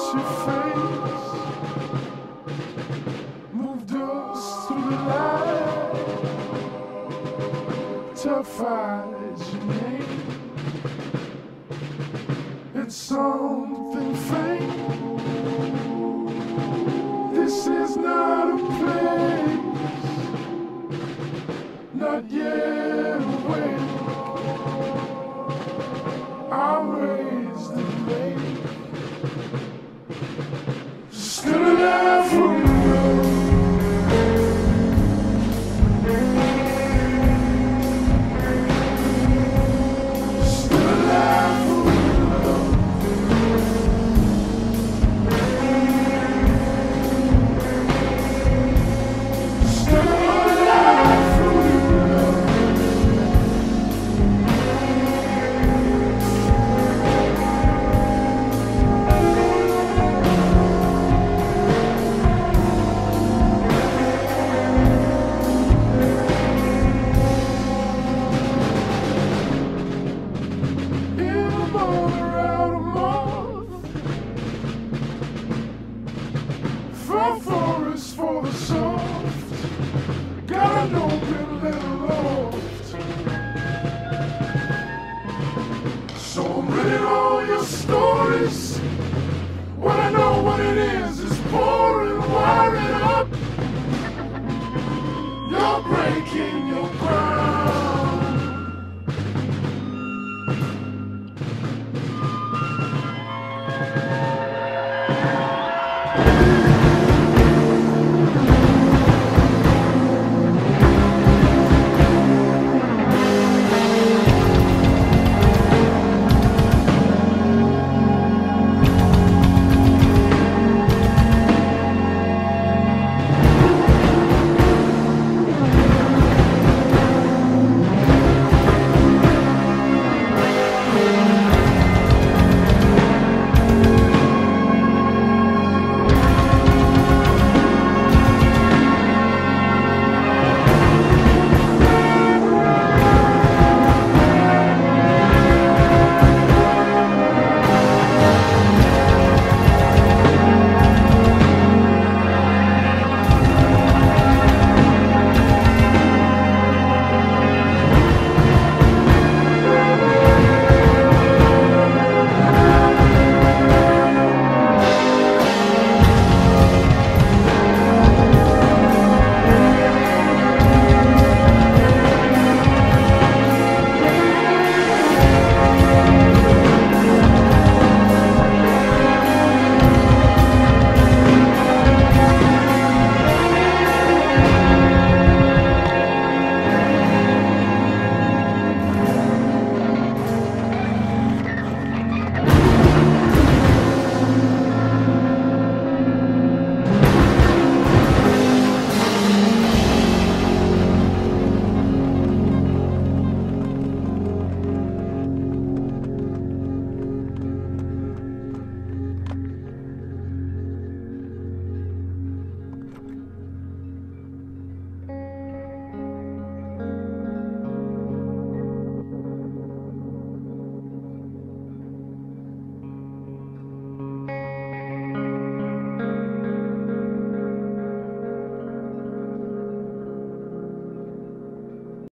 your face, moved us through the light. Tough fide's your name. It's something fane. This is not a place, not yet awake. I raised the lake, still alive from the road. Still alive from the road. Still alive from the road. Around a moth, for forest for the soft, got an open little loft. So I'm reading all your stories. What I know what it is pouring, wiring up. You're breaking your ground.